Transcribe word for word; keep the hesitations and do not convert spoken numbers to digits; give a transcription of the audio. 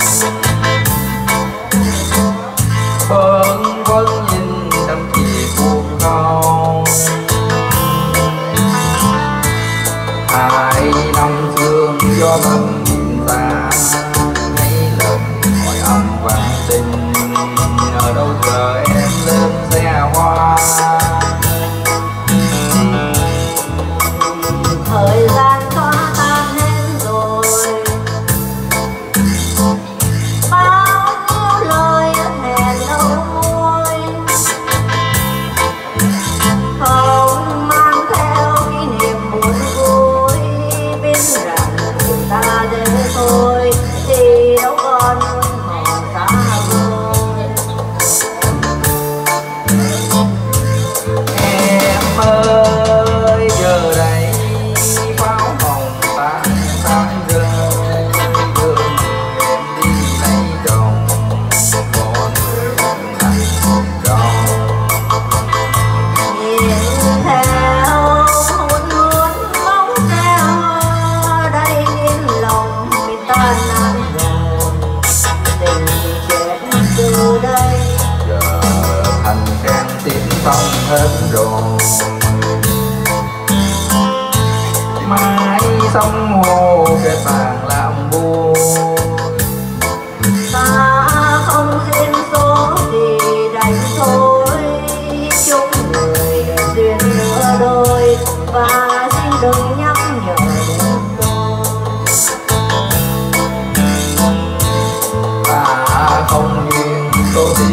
bâng khuâng nhìn đắm chìm buồn không. Hai năm sương gió lầm nhìn ta, mấy lần hỏi âm vang tình, ở đâu chờ em lên xe hoa. Thời gian xóa tan hết rồi, bao nhiêu lời hẹn đâu môi, không mang theo kỷ niệm buồn vui. Biết rằng chúng ta đến thôi thì đâu còn mòn xa vời. Em ơi giờ đây pháo hồng tan tán rơi, đưa người em đi lấy chồng, còn người em thành một tròn. Nhìn theo muốn muốn bóng theo đây yên lòng bị tan nát rồi, tình chết từ đây Giờ thành khen tiếng phong hết rồi. Mãi sông hồ kết bàn làm buồn, ta không duyên số thì đành thôi. Chúc người duyên nửa đôi và xin đừng nhắc nhở đến tôi. ta không duyên số thì